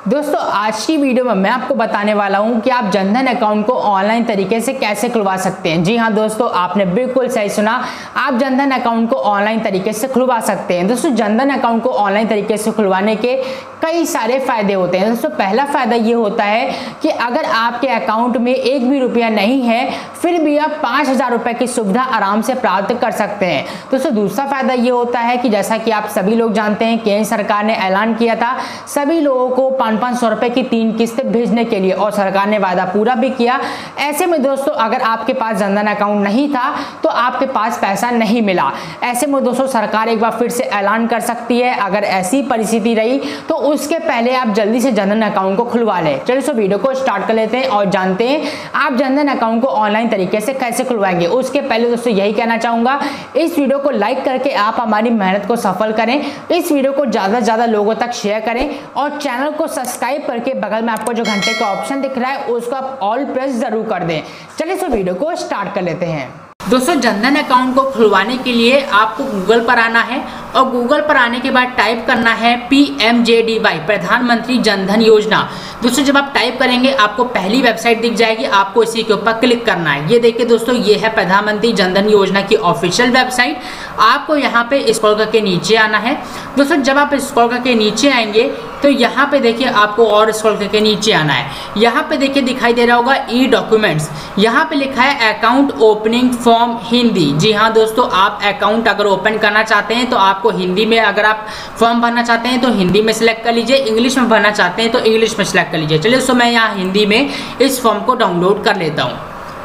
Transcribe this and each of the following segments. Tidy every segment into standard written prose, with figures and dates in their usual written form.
दोस्तों आज की वीडियो में मैं आपको बताने वाला हूं कि आप जनधन अकाउंट को ऑनलाइन तरीके से कैसे खुलवा सकते हैं। जी हां दोस्तों, आपने बिल्कुल सही सुना, आप जनधन अकाउंट को ऑनलाइन तरीके से खुलवा सकते हैं। दोस्तों जनधन अकाउंट को ऑनलाइन तरीके से खुलवाने के कई सारे फायदे होते हैं। दोस्तों पहला फायदा ये होता है कि अगर आपके अकाउंट में एक भी रुपया नहीं है फिर भी आप 5,000 रुपए की सुविधा आराम से प्राप्त कर सकते हैं। दोस्तों दूसरा फायदा ये होता है कि जैसा कि आप सभी लोग जानते हैं, केंद्र सरकार ने ऐलान किया था सभी लोगों को 500 रुपए की 3 किस्तें भेजने के लिए, और सरकार ने वादा पूरा भी किया। ऐसे में दोस्तों अगर आपके पास जनधन अकाउंट नहीं था तो आपके पास पैसा नहीं मिला। ऐसे में दोस्तों सरकार एक बार फिर से ऐलान कर सकती है, अगर ऐसी परिस्थिति रही तो उसके पहले आप जल्दी से जनधन अकाउंट को खुलवा लें। चलिए सो वीडियो को स्टार्ट कर लेते हैं और जानते हैं आप जनधन अकाउंट को ऑनलाइन तरीके से कैसे खुलवाएंगे। उसके पहले दोस्तों यही कहना चाहूंगा, इस वीडियो को लाइक करके आप हमारी मेहनत को सफल करें, इस वीडियो को ज्यादा से ज्यादा लोगों तक शेयर करें और चैनल को सब्सक्राइब करके बगल में आपको जो घंटे का ऑप्शन दिख रहा है उसको आप ऑल प्रेस जरूर कर दें। चलिए सो वीडियो को स्टार्ट कर लेते हैं। दोस्तों जनधन अकाउंट को खुलवाने के लिए आपको गूगल पर आना है और गूगल पर आने के बाद टाइप करना है PMJDY, प्रधानमंत्री जनधन योजना। दोस्तों जब आप टाइप करेंगे आपको पहली वेबसाइट दिख जाएगी, आपको इसी के ऊपर क्लिक करना है। ये देखिए दोस्तों, ये है प्रधानमंत्री जनधन योजना की ऑफिशियल वेबसाइट। आपको यहाँ पे स्क्रॉल करके नीचे आना है। दोस्तों जब आप स्क्रॉल करके नीचे आएंगे तो यहाँ पे देखिए आपको और स्क्रॉल करके नीचे आना है। यहाँ पे देखिए दिखाई दे रहा होगा ई डॉक्यूमेंट्स, यहाँ पे लिखा है अकाउंट ओपनिंग फॉर्म हिंदी। जी हाँ दोस्तों, आप अकाउंट अगर ओपन करना चाहते हैं तो आपको हिंदी में, अगर आप फॉर्म भरना चाहते हैं तो हिंदी में सिलेक्ट कर लीजिए, इंग्लिश में भरना चाहते हैं तो इंग्लिश में सिलेक्ट कर लीजिए। चलिए दोस्तों मैं यहाँ हिंदी में इस फॉर्म को डाउनलोड कर लेता हूँ।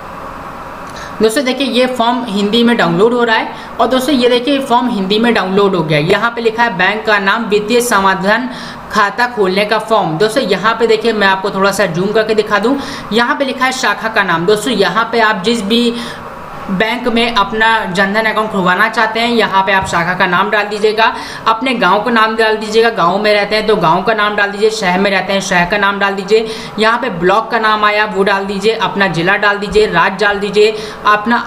दोस्तों देखिए ये फॉर्म हिंदी में डाउनलोड हो रहा है और दोस्तों ये देखिए फॉर्म हिंदी में डाउनलोड हो गया। यहाँ पे लिखा है बैंक का नाम, वित्तीय समाधान, खाता खोलने का फॉर्म। दोस्तों यहाँ पे देखिए मैं आपको थोड़ा सा जूम करके दिखा दूँ, यहाँ पे लिखा है शाखा का नाम। दोस्तों यहाँ पे आप जिस भी बैंक में अपना जनधन अकाउंट खुलवाना चाहते हैं यहाँ पे आप शाखा का नाम डाल दीजिएगा, अपने गांव का नाम डाल दीजिएगा, गांव में रहते हैं तो गांव का नाम डाल दीजिए, शहर में रहते हैं शहर का नाम डाल दीजिए, यहाँ पे ब्लॉक का नाम आया वो डाल दीजिए, अपना जिला डाल दीजिए, राज्य डाल दीजिए, अपना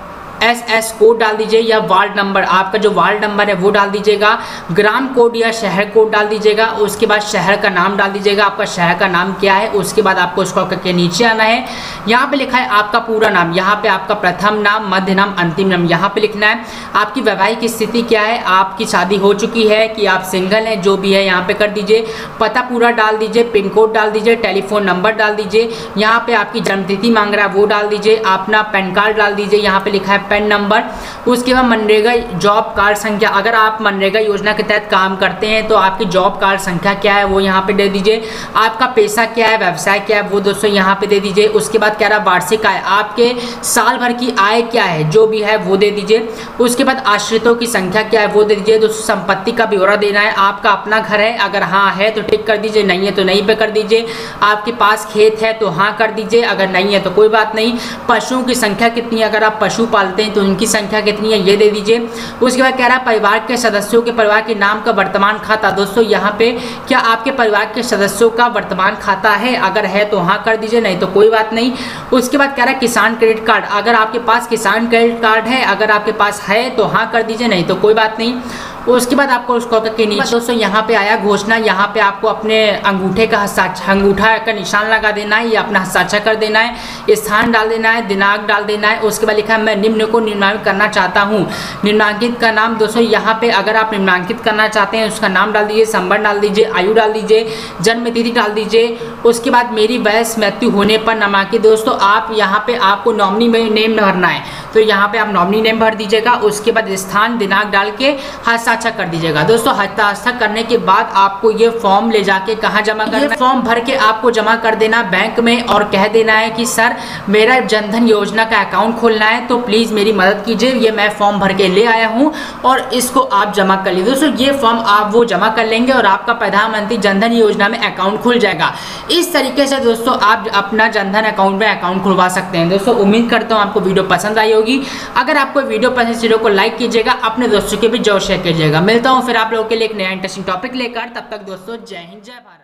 SS कोड डाल दीजिए या वार्ड नंबर, आपका जो वार्ड नंबर है वो डाल दीजिएगा, ग्राम कोड या शहर कोड डाल दीजिएगा, उसके बाद शहर का नाम डाल दीजिएगा, आपका शहर का नाम क्या है। उसके बाद आपको स्क्रॉल करके नीचे आना है, यहाँ पे लिखा है आपका पूरा नाम, यहाँ पे आपका प्रथम नाम, मध्य नाम, अंतिम नाम यहाँ पे लिखना है। आपकी वैवाहिक स्थिति क्या है, आपकी शादी हो चुकी है कि आप सिंगल हैं, जो भी है यहाँ पे कर दीजिए, पता पूरा डाल दीजिए, पिन कोड डाल दीजिए, टेलीफोन नंबर डाल दीजिए, यहाँ पे आपकी जन्मतिथि मांग रहा है वो डाल दीजिए, अपना पैन कार्ड डाल दीजिए, यहाँ पे लिखा है पैन नंबर। उसके बाद मनरेगा जॉब कार्ड संख्या, अगर आप मनरेगा योजना के तहत काम करते हैं तो आपकी जॉब कार्ड संख्या क्या है वो यहाँ पे दे दीजिए, आपका पैसा क्या है, व्यवसाय क्या है वो दोस्तों यहाँ पे दे दीजिए। उसके बाद कह रहा वार्षिक आय, आपके साल भर की आय क्या है जो भी है वो दे दीजिए। उसके बाद आश्रितों की संख्या क्या है वो दे दीजिए। दोस्तों संपत्ति का ब्यौरा देना है, आपका अपना घर है, अगर हाँ है तो टिक कर दीजिए, नहीं है तो नहीं पे कर दीजिए। आपके पास खेत है तो हाँ कर दीजिए, अगर नहीं है तो कोई बात नहीं। पशुओं की संख्या कितनी है, अगर आप पशु पालते हैं तो उनकी संख्या कितनी है ये दे दीजिए। उसके बाद कह रहा है परिवार के सदस्यों के परिवार के नाम का वर्तमान खाता। दोस्तों यहाँ पे क्या आपके परिवार के सदस्यों का वर्तमान खाता है, अगर है तो हाँ कर दीजिए, नहीं तो कोई बात नहीं। उसके बाद कह रहा है किसान क्रेडिट कार्ड, अगर आपके पास किसान क्रेडिट कार्ड है, अगर आपके पास है तो हाँ कर दीजिए, नहीं तो कोई बात नहीं। उसके बाद आपको उसको करके नीचे दोस्तों यहाँ पे आया घोषणा, यहाँ पे आपको अपने अंगूठे का हस्ताक्षर, अंगूठा का निशान लगा देना है या अपना हस्ताक्षर कर देना है, स्थान डाल देना है, दिनांक डाल देना है। उसके बाद लिखा है मैं निम्न को निम्नांकित करना चाहता हूँ, निम्नांकित का नाम। दोस्तों यहाँ पे अगर आप निम्नांकित करना चाहते हैं उसका नाम डाल दीजिए, संबर डाल दीजिए, आयु डाल दीजिए, जन्म तिथि डाल दीजिए। उसके बाद मेरी वयस मृत्यु होने पर नामांकित। दोस्तों आप यहाँ पे आपको नॉमिनी में नेम भरना है तो यहाँ पे आप नॉमिनी नेम भर दीजिएगा। उसके बाद स्थान दिनांक डाल के हस्ताक्षर कर दीजिएगा। दोस्तों हस्ताक्षर करने के बाद आपको ये फॉर्म ले जाके कहाँ जमा करना है, फॉर्म भर के आपको जमा कर देना बैंक में और कह देना है कि सर मेरा जनधन योजना का अकाउंट खोलना है तो प्लीज मेरी मदद कीजिए, ये मैं फॉर्म भर के ले आया हूँ और इसको आप जमा कर लीजिए। दोस्तों ये फॉर्म आप वो जमा कर लेंगे और आपका प्रधानमंत्री जनधन योजना में अकाउंट खुल जाएगा। इस तरीके से दोस्तों आप अपना जनधन अकाउंट में अकाउंट खुलवा सकते हैं। दोस्तों उम्मीद करता हूँ आपको वीडियो पसंद आई होगी। अगर आपको वीडियो पसंद, वीडियो को लाइक कीजिएगा, अपने दोस्तों के भी जरूर शेयर कीजिएगा। मिलता हूँ फिर आप लोगों के लिए एक नया इंटरेस्टिंग टॉपिक लेकर, तब तक दोस्तों जय हिंद जय भारत।